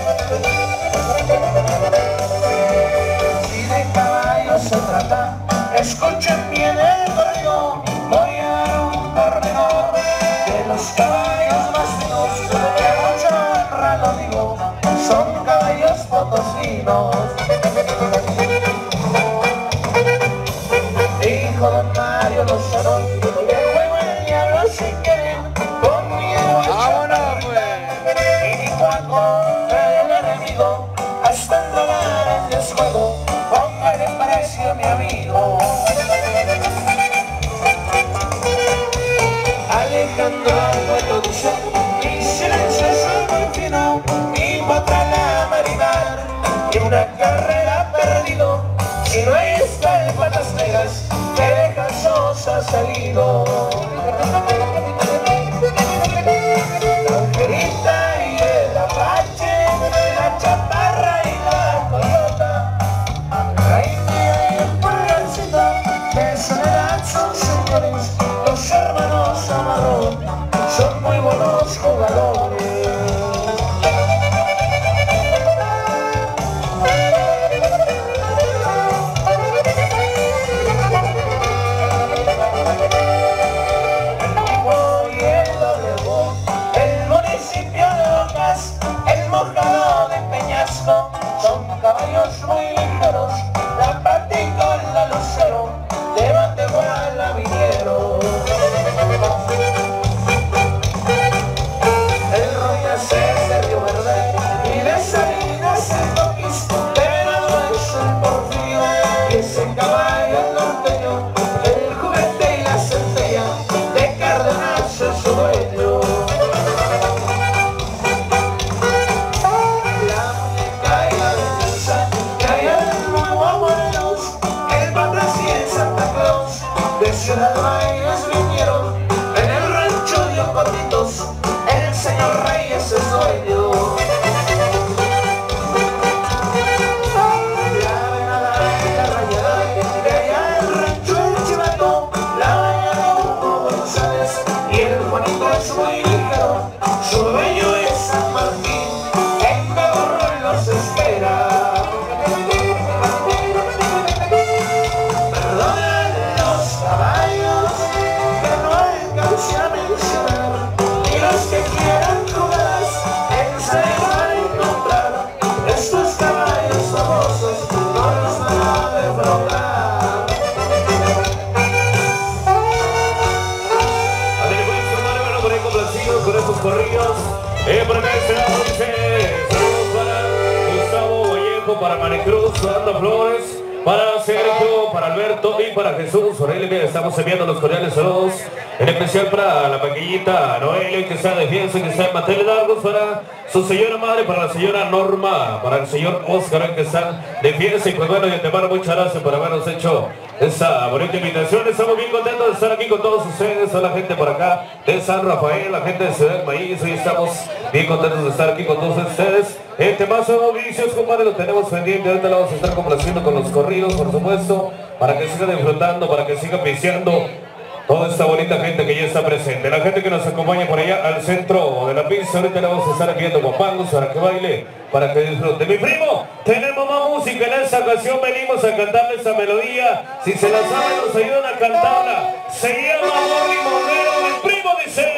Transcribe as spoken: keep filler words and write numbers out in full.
Si de caballos se trata, escuchen bien el corrido. Voy a dar un pormenor de los caballos más finos, que mucho honra lo digo, son caballos potosinos. Dijo don Mario Lozano, que juego el diablo si quieren, con miedo a echar. Y dijo a contra el enemigo, hasta el dólar en desjuego, póngale precio mi amigo. Alejandro Alberto dice, mi silencio es muy fino, mi patra la marinal, y una carrera perdido, si no está en patas negras, que deja sosa salido. La angelita y el apache, la chaparra y la coyota, la india y el pulgarcita, de soledad son señores, los hermanos Amador, son muy buenos jugadores. Son caballos muy ligeros, la práctica en la lucero, de Matehuala vinieron. El Royas es de Río Verde y de Salinas el Toquis, de Venado es el Porfirio y ese caballo el norteño, el juguete y la centella, de Cárdenas es su dueño. De Ciudad Valles vinieron, en el rancho de Ocotitos, el señor Reyes es dueño. La venada y la rayada, de allá el rancho del Chivato, la bañada Hugo González, y el Juanito es muy ligero, su dueño es San Martín, en Caborro los espera. Caballos que no alcancé a mencionar, y los que quieran jugarlas, en se van a encontrar. Estos caballos famosos no los van a defraudar. Adelante, hermano, bueno, por ahí complacidos con estos corridos. Eh, por acá este lado dice, saludos para Gustavo Vallejo, para Maricruz, Fernando Flores, para Sergio, para Alberto y para Jesús. Aurelio, mira, estamos enviando los cordiales saludos, en especial para la pequeñita Noelia, que está de fiesta, que está en manteles largos, para su señora madre, para la señora Norma, para el señor Oscar, que están de fiesta. Y pues bueno, y antemano, muchas gracias por habernos hecho esa bonita invitación. Estamos bien contentos de estar aquí con todos ustedes, a la gente por acá de San Rafael, la gente de Ciudad Maíz. Hoy estamos bien contentos de estar aquí con todos ustedes. El temazo Vicios, compadre, lo tenemos pendiente. Ahorita lo vamos a estar complaciendo con los corridos, por supuesto, para que sigan disfrutando, para que sigan pisteando toda esta bonita gente que ya está presente. La gente que nos acompaña por allá al centro de la pista. Ahorita le vamos a estar enviando guapangos para que baile, para que disfrute. Mi primo, tenemos más música en esta ocasión. Venimos a cantarle esta melodía. Si se la saben, nos ayudan a cantarla. Se llama Amor Limonero. Mi primo dice...